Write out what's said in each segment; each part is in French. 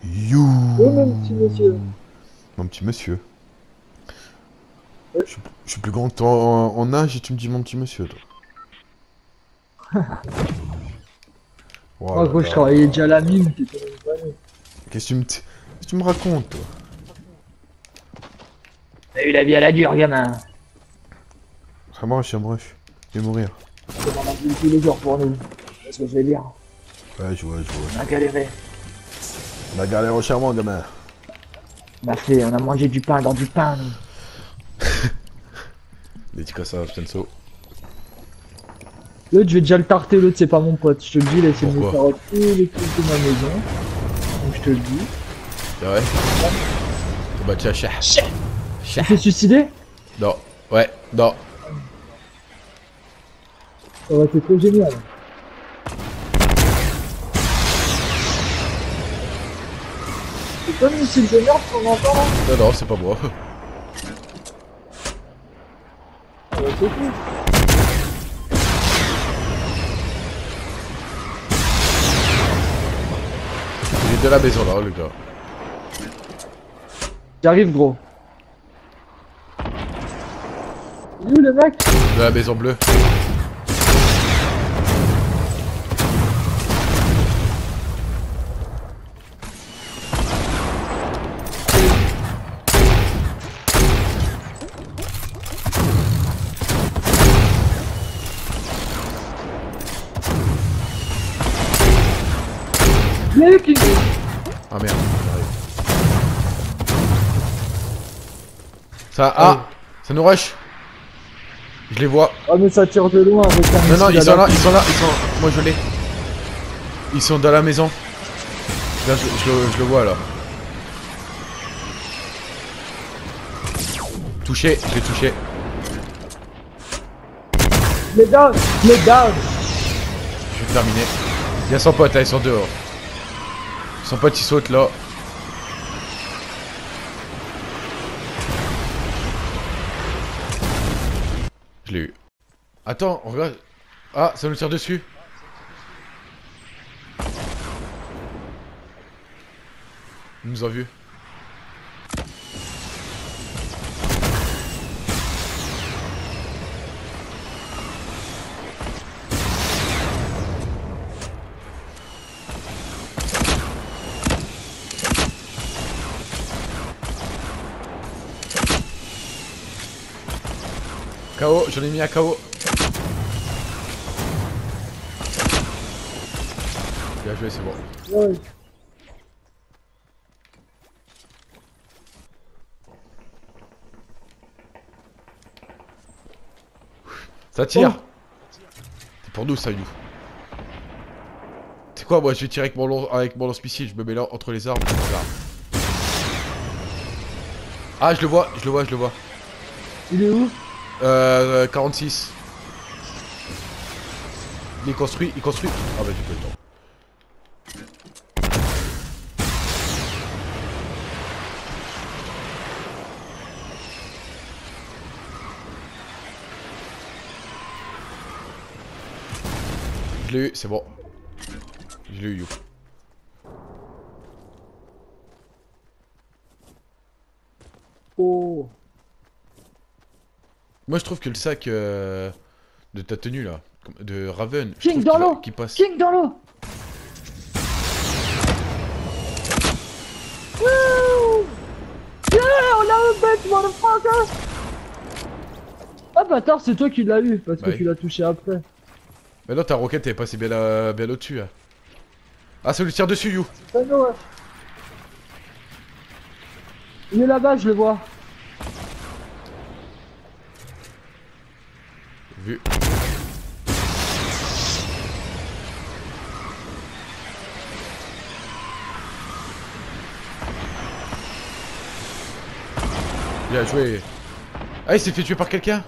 You. Oh mon petit monsieur. Mon petit monsieur. Ouais. Je suis plus grand que toi en âge et tu me dis mon petit monsieur, toi. Oh Moi là gros je travaillais là. déjà à la mine, t'étais même pas né. Qu'est-ce que tu me racontes, toi? T'as eu la vie à la dure gamin. Ça marche, je vais mourir. C'est dans la vie tous les jours pour nous. C'est ce que je vais dire. Ouais, je vois. On a galéré. On a galéré au charbon, gamin. On a mangé du pain dans du pain nous. Dédicace à Fianso. L'autre je vais déjà le tarter, l'autre c'est pas mon pote. Je te le dis, il a essayé de me Pourquoi faire tous les trucs de ma maison. Donc je te le dis. C'est vrai? Bah tiens, chah. Tu t'es suicidé? Non. Ouais, non. Ça aurait été trop génial. C'est comme une missile de merde qu'on entend là? Non, c'est pas moi. Ça aurait été cool. Il est de la maison là, le gars. J'arrive gros. Il est où le mec? De la maison bleue. Mec, Ah merde, j'arrive. Ça, ah, ça nous rush. Je les vois. Ah mais ça tire de loin avec un Non, missile ils à sont la là, con. moi je l'ai. Ils sont dans la maison. Là, je le vois là. Touché, je l'ai touché. Les down. Je vais terminer. Il y a son pote là, ils sont dehors. Son pote il saute là. Je l'ai eu. Attends, on regarde. Ah, ça nous tire dessus. Il nous a vus. KO, j'en ai mis un KO. Bien joué, c'est bon. Ouais. Ça tire. Oh. C'est pour nous ça, You. C'est quoi, moi je vais tirer avec mon lance-missile, je me mets là entre les arbres. Là. Ah, je le vois. Il est où? 46. Il construit. Ah bah j'ai pas le temps. Je l'ai eu, c'est bon. Je l'ai eu, You. Oh. Moi je trouve que le sac de ta tenue là, de Raven, je King trouve dans qu'il l'eau. qui passe. King dans l'eau. Wouh. Yeah, on a un bête, motherfucker. Ah bâtard, c'est toi qui l'as eu, parce Bah que oui. tu l'as touché après. Mais non, ta roquette elle est passée bien, bien au-dessus. Hein. Ah, ça lui tire dessus, You. Ah non, ouais. Il est là-bas, je le vois. Vu. Bien joué. Ah, il s'est fait tuer par quelqu'un.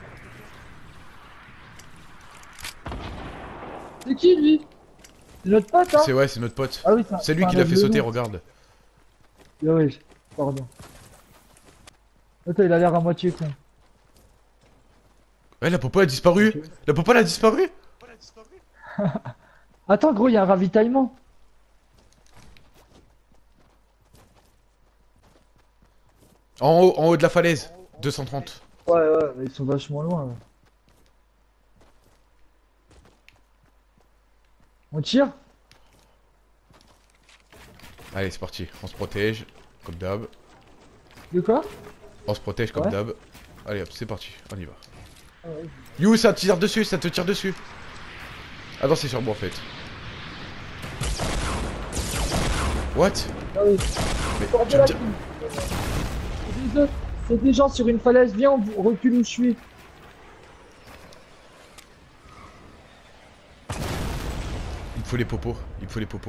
C'est qui lui? C'est notre pote, hein? C'est notre pote. Ah oui, C'est lui qui l'a fait sauter, regarde. Ah oui, pardon. Attends, il a l'air à moitié con. Ouais, la popo a disparu. Ok. La popo elle a disparu. Attends, gros, il y a un ravitaillement. En haut de la falaise. 230. Ouais, mais ils sont vachement loin. Là. On tire? Allez, c'est parti. On se protège. Comme d'hab. De quoi? On se protège comme Ouais. d'hab. Allez hop, c'est parti. On y va. Ah ouais. You, ça te tire dessus, ça te tire dessus. Ah non, c'est sur moi en fait. What? Ah oui. Mais Sors de tu la me dis- pile. C'est des gens sur une falaise, viens, on recule où je suis. Il me faut les popos. Il me faut les popos.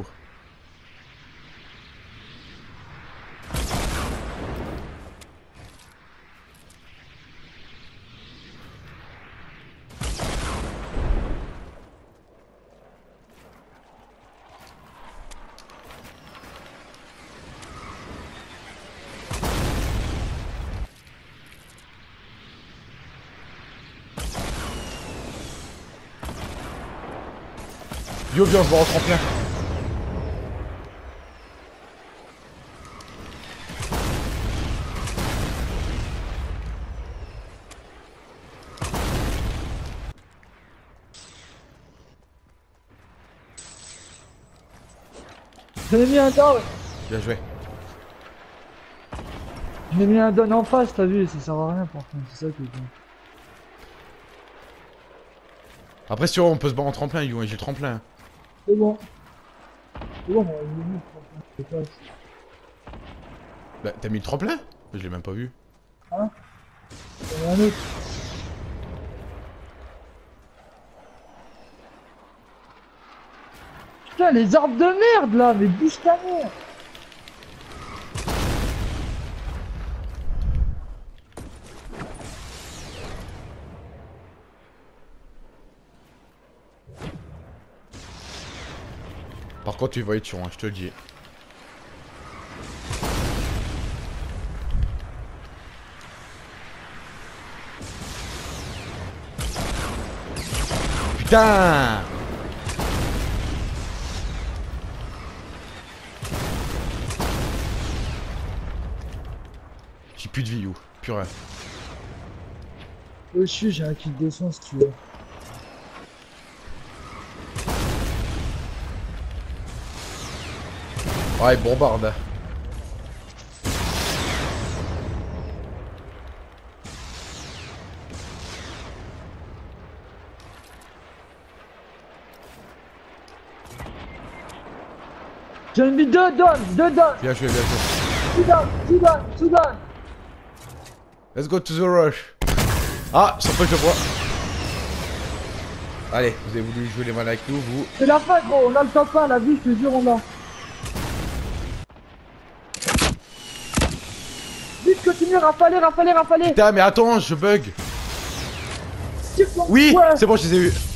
Yo, viens, on se bat en tremplin. J'en ai mis un down. Bien joué. J'en ai mis un down en face, t'as vu, ça sert à rien par contre, c'est ça que je dis. Après, si tu vois, on peut se battre en tremplin, You, j'ai le tremplin. C'est bon. C'est bon, moi, il est mis, je passe. Bah, t'as mis le tremplin? Je l'ai même pas vu. Hein? Il y en a un autre. Putain, les arbres de merde là, mais bouge ta mère! Par contre, tu vas être sur, hein, je te le dis. Putain! J'ai plus de vie, You. Plus rien. Oh, j'ai un kit de son si tu veux. Ouais, bombarde. J'ai mis deux downs, deux downs, Bien joué, bien joué. two downs, two downs, two downs. Let's go to the rush. Ah, sans peu je vois. Allez, vous avez voulu jouer les malins avec nous, vous. C'est la fin gros, on a le top 1, la vie, je te jure on l'a. Vite, continue, rafaler, rafaler, rafaler. Putain, mais attends, je bug. Tire-toi. Oui, Ouais. c'est bon, je les ai eu.